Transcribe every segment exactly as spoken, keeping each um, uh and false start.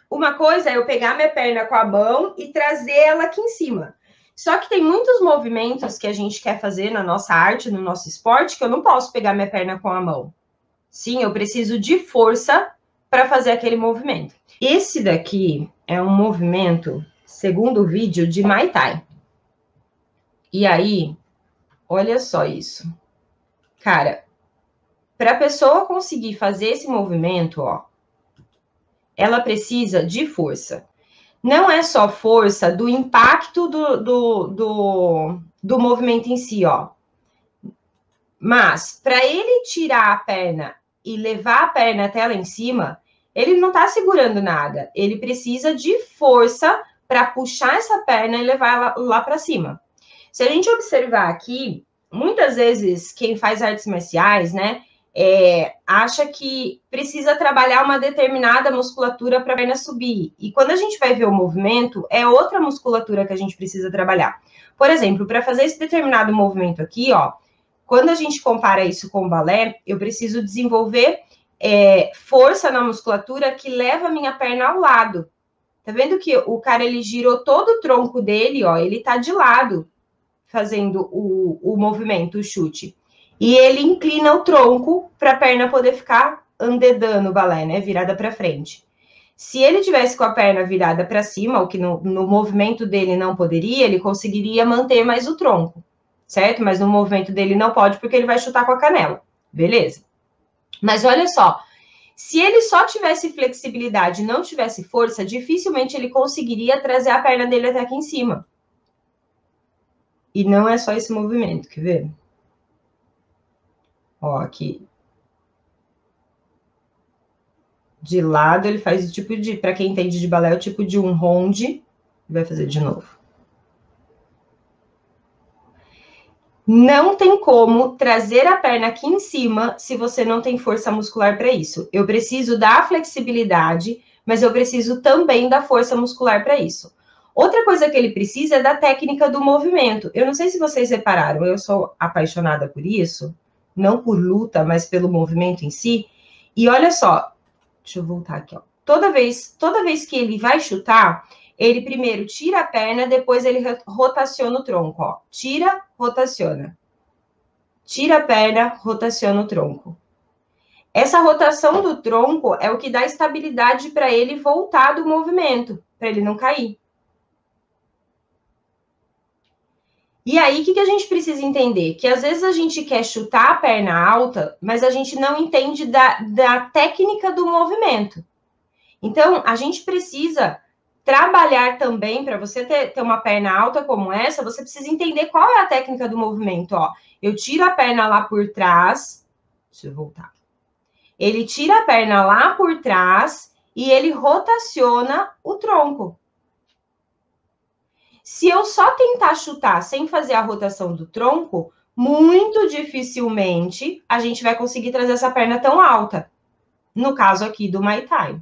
Uma coisa é eu pegar minha perna com a mão e trazer ela aqui em cima. Só que tem muitos movimentos que a gente quer fazer na nossa arte, no nosso esporte, que eu não posso pegar minha perna com a mão. Sim, eu preciso de força para fazer aquele movimento. Esse daqui é um movimento, segundo o vídeo, de Muay Thai. E aí, olha só isso. Cara, para a pessoa conseguir fazer esse movimento, ó, ela precisa de força. Não é só força do impacto do, do, do, do movimento em si, ó. Mas, para ele tirar a perna e levar a perna até lá em cima, ele não está segurando nada. Ele precisa de força para puxar essa perna e levar ela lá para cima. Se a gente observar aqui, muitas vezes quem faz artes marciais, né, é, acha que precisa trabalhar uma determinada musculatura para a perna subir. E quando a gente vai ver o movimento, é outra musculatura que a gente precisa trabalhar. Por exemplo, para fazer esse determinado movimento aqui, ó, quando a gente compara isso com o balé, eu preciso desenvolver é, força na musculatura que leva a minha perna ao lado. Tá vendo que o cara, ele girou todo o tronco dele, ó, ele tá de lado, fazendo o, o movimento, o chute. E ele inclina o tronco para a perna poder ficar andedando o balé, né, virada para frente. Se ele tivesse com a perna virada para cima, o que no, no movimento dele não poderia, ele conseguiria manter mais o tronco, certo? Mas no movimento dele não pode, porque ele vai chutar com a canela, beleza? Mas olha só, se ele só tivesse flexibilidade e não tivesse força, dificilmente ele conseguiria trazer a perna dele até aqui em cima. E não é só esse movimento, quer ver? Ó, aqui. De lado, ele faz o tipo de... Para quem entende de balé, é o tipo de um ronde. Vai fazer de novo. Não tem como trazer a perna aqui em cima se você não tem força muscular para isso. Eu preciso da flexibilidade, mas eu preciso também da força muscular para isso. Outra coisa que ele precisa é da técnica do movimento. Eu não sei se vocês repararam, eu sou apaixonada por isso, não por luta, mas pelo movimento em si. E olha só, deixa eu voltar aqui, ó. Toda vez, toda vez que ele vai chutar, ele primeiro tira a perna, depois ele rotaciona o tronco, ó. Tira, rotaciona. Tira a perna, rotaciona o tronco. Essa rotação do tronco é o que dá estabilidade para ele voltar do movimento, para ele não cair. E aí, o que, que a gente precisa entender? Que às vezes a gente quer chutar a perna alta, mas a gente não entende da, da técnica do movimento. Então, a gente precisa trabalhar também, para você ter, ter uma perna alta como essa, você precisa entender qual é a técnica do movimento. Ó, eu tiro a perna lá por trás, deixa eu voltar. Ele tira a perna lá por trás e ele rotaciona o tronco. Se eu só tentar chutar sem fazer a rotação do tronco, muito dificilmente a gente vai conseguir trazer essa perna tão alta. No caso aqui do Muay Thai.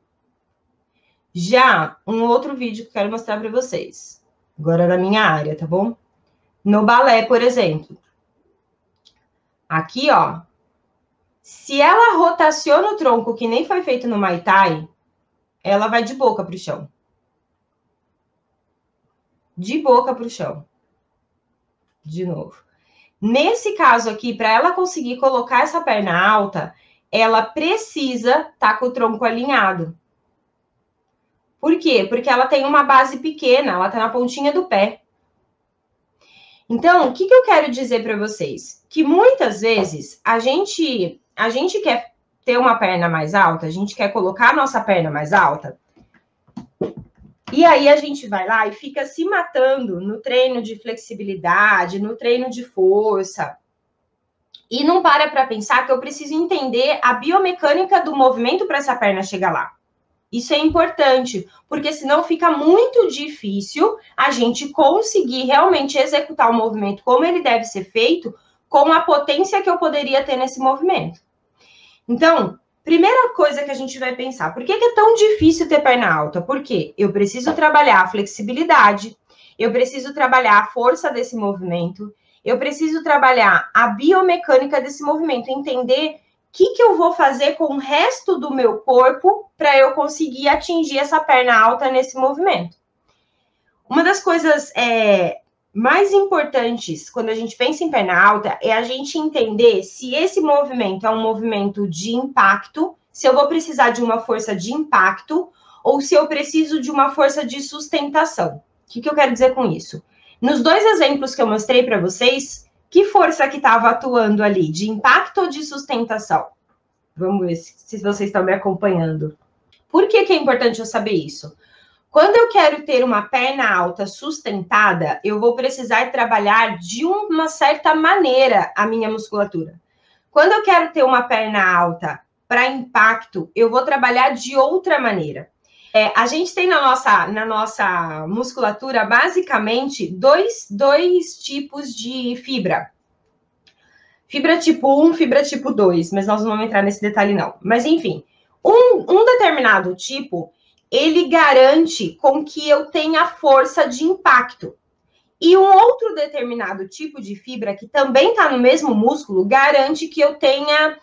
Já um outro vídeo que eu quero mostrar para vocês. Agora na minha área, tá bom? No balé, por exemplo. Aqui, ó. Se ela rotaciona o tronco, que nem foi feito no Muay Thai, ela vai de boca pro chão. De boca para o chão. De novo. Nesse caso aqui, para ela conseguir colocar essa perna alta, ela precisa estar com o tronco alinhado. Por quê? Porque ela tem uma base pequena, ela está na pontinha do pé. Então, o que, que eu quero dizer para vocês? Que muitas vezes a gente, a gente quer ter uma perna mais alta, a gente quer colocar a nossa perna mais alta, e aí a gente vai lá e fica se matando no treino de flexibilidade, no treino de força. E não para para pensar que eu preciso entender a biomecânica do movimento para essa perna chegar lá. Isso é importante, porque senão fica muito difícil a gente conseguir realmente executar o movimento como ele deve ser feito, com a potência que eu poderia ter nesse movimento. Então, primeira coisa que a gente vai pensar, por que que é tão difícil ter perna alta? Porque eu preciso trabalhar a flexibilidade, eu preciso trabalhar a força desse movimento, eu preciso trabalhar a biomecânica desse movimento, entender que, que eu vou fazer com o resto do meu corpo para eu conseguir atingir essa perna alta nesse movimento. Uma das coisas é, mais importantes quando a gente pensa em perna alta é a gente entender se esse movimento é um movimento de impacto, se eu vou precisar de uma força de impacto ou se eu preciso de uma força de sustentação. O que, que eu quero dizer com isso? Nos dois exemplos que eu mostrei para vocês, que força que estava atuando ali, de impacto ou de sustentação? Vamos ver se, se vocês estão me acompanhando. Por que, que é importante eu saber isso? Quando eu quero ter uma perna alta sustentada, eu vou precisar trabalhar de uma certa maneira a minha musculatura. Quando eu quero ter uma perna alta para impacto, eu vou trabalhar de outra maneira. É, a gente tem na nossa, na nossa musculatura, basicamente, dois, dois tipos de fibra. Fibra tipo um, fibra tipo dois, mas nós não vamos entrar nesse detalhe, não. Mas, enfim, um, um determinado tipo, ele garante com que eu tenha força de impacto. E um outro determinado tipo de fibra, que também está no mesmo músculo, garante que eu tenha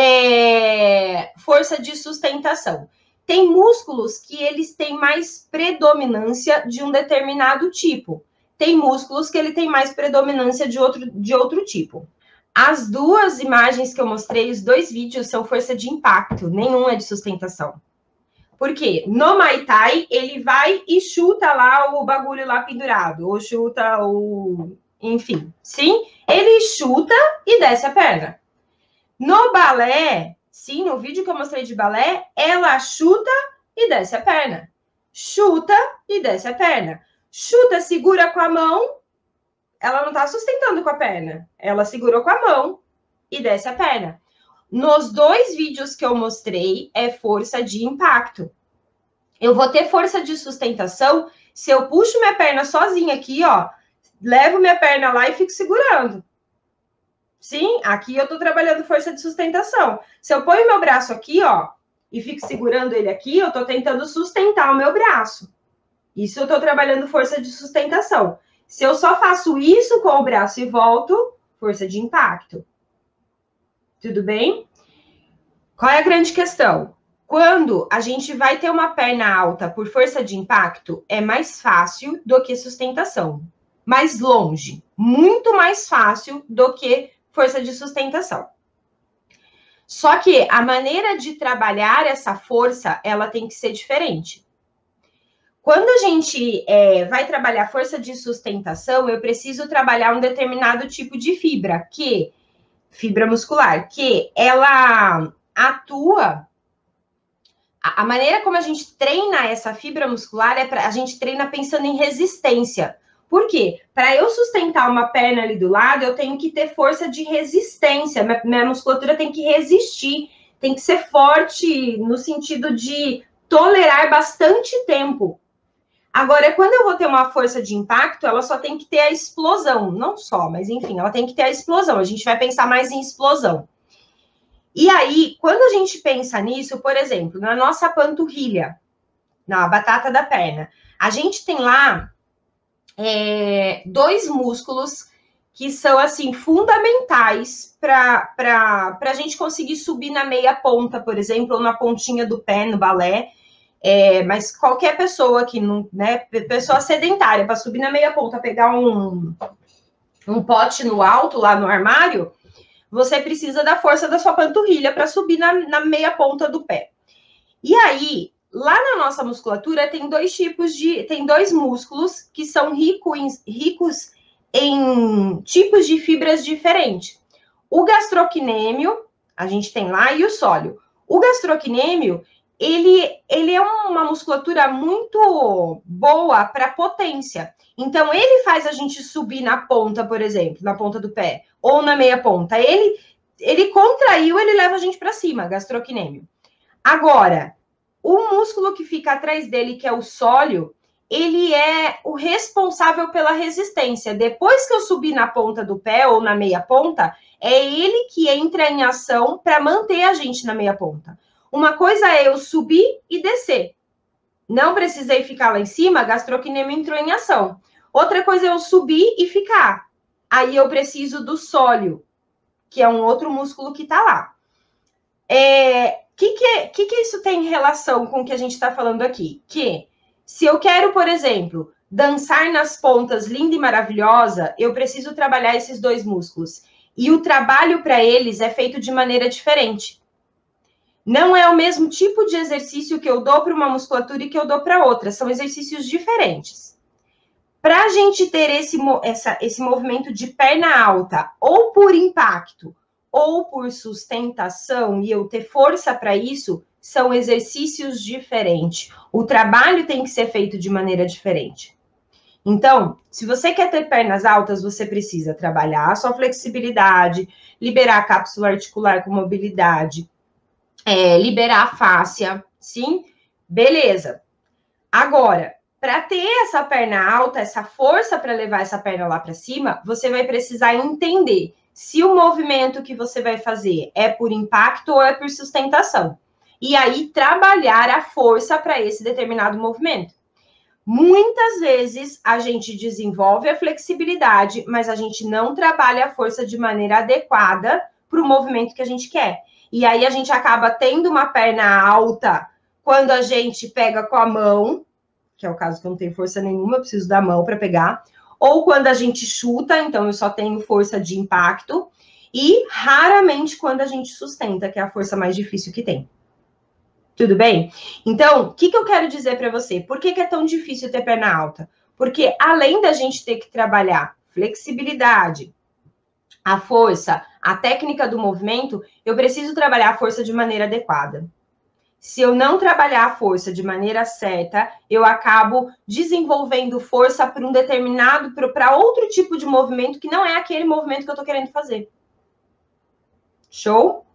é, força de sustentação. Tem músculos que eles têm mais predominância de um determinado tipo. Tem músculos que ele tem mais predominância de outro, de outro tipo. As duas imagens que eu mostrei, os dois vídeos, são força de impacto, nenhum é de sustentação. Por quê? No Muay Thai, ele vai e chuta lá o bagulho lá pendurado, ou chuta o... enfim, sim? Ele chuta e desce a perna. No balé, sim, no vídeo que eu mostrei de balé, ela chuta e desce a perna. Chuta e desce a perna. Chuta, segura com a mão, ela não tá sustentando com a perna. Ela segurou com a mão e desce a perna. Nos dois vídeos que eu mostrei, é força de impacto. Eu vou ter força de sustentação se eu puxo minha perna sozinha aqui, ó, levo minha perna lá e fico segurando. Sim, aqui eu tô trabalhando força de sustentação. Se eu ponho meu braço aqui, ó, e fico segurando ele aqui, eu tô tentando sustentar o meu braço. Isso eu tô trabalhando força de sustentação. Se eu só faço isso com o braço e volto, força de impacto. Tudo bem? Qual é a grande questão? Quando a gente vai ter uma perna alta por força de impacto, é mais fácil do que sustentação. Mais longe, muito mais fácil do que força de sustentação. Só que a maneira de trabalhar essa força, ela tem que ser diferente. Quando a gente é, vai trabalhar força de sustentação, eu preciso trabalhar um determinado tipo de fibra, que fibra muscular, que ela atua. A maneira como a gente treina essa fibra muscular é para a gente treina pensando em resistência. Por quê? Para eu sustentar uma perna ali do lado, eu tenho que ter força de resistência. Minha, minha musculatura tem que resistir, tem que ser forte no sentido de tolerar bastante tempo. Agora, quando eu vou ter uma força de impacto, ela só tem que ter a explosão. Não só, mas enfim, ela tem que ter a explosão. A gente vai pensar mais em explosão. E aí, quando a gente pensa nisso, por exemplo, na nossa panturrilha, na batata da perna, a gente tem lá é, dois músculos que são, assim, fundamentais para a gente conseguir subir na meia ponta, por exemplo, ou na pontinha do pé, no balé. É, mas qualquer pessoa que não, né, pessoa sedentária, para subir na meia ponta, pegar um, um pote no alto, lá no armário, você precisa da força da sua panturrilha para subir na, na meia ponta do pé. E aí, lá na nossa musculatura, tem dois tipos de... Tem dois músculos que são rico em, ricos em tipos de fibras diferentes. O gastrocnêmio, a gente tem lá, e o sólio. O gastrocnêmio, ele, ele é uma musculatura muito boa para potência. Então, ele faz a gente subir na ponta, por exemplo, na ponta do pé, ou na meia ponta. Ele, ele contraiu, ele leva a gente para cima, gastrocnêmio. Agora, o músculo que fica atrás dele, que é o sólio, ele é o responsável pela resistência. Depois que eu subir na ponta do pé ou na meia ponta, é ele que entra em ação para manter a gente na meia ponta. Uma coisa é eu subir e descer. Não precisei ficar lá em cima, gastrocnêmio entrou em ação. Outra coisa é eu subir e ficar. Aí eu preciso do sólio, que é um outro músculo que está lá. é, que, que, que, que isso tem em relação com o que a gente está falando aqui? Que se eu quero, por exemplo, dançar nas pontas linda e maravilhosa, eu preciso trabalhar esses dois músculos. E o trabalho para eles é feito de maneira diferente. Não é o mesmo tipo de exercício que eu dou para uma musculatura e que eu dou para outra. São exercícios diferentes. Para a gente ter esse, essa, esse movimento de perna alta, ou por impacto, ou por sustentação, e eu ter força para isso, são exercícios diferentes. O trabalho tem que ser feito de maneira diferente. Então, se você quer ter pernas altas, você precisa trabalhar a sua flexibilidade, liberar a cápsula articular com mobilidade, é, liberar a fáscia, sim? Beleza. Agora, para ter essa perna alta, essa força para levar essa perna lá para cima, você vai precisar entender se o movimento que você vai fazer é por impacto ou é por sustentação. E aí, trabalhar a força para esse determinado movimento. Muitas vezes, a gente desenvolve a flexibilidade, mas a gente não trabalha a força de maneira adequada para o movimento que a gente quer. E aí, a gente acaba tendo uma perna alta quando a gente pega com a mão, que é o caso que eu não tenho força nenhuma, eu preciso da mão para pegar, ou quando a gente chuta, então eu só tenho força de impacto, e raramente quando a gente sustenta, que é a força mais difícil que tem. Tudo bem? Então, o que, que eu quero dizer para você? Por que, que é tão difícil ter perna alta? Porque além da gente ter que trabalhar flexibilidade, a força, a técnica do movimento, eu preciso trabalhar a força de maneira adequada. Se eu não trabalhar a força de maneira certa, eu acabo desenvolvendo força para um determinado, para outro tipo de movimento que não é aquele movimento que eu estou querendo fazer. Show?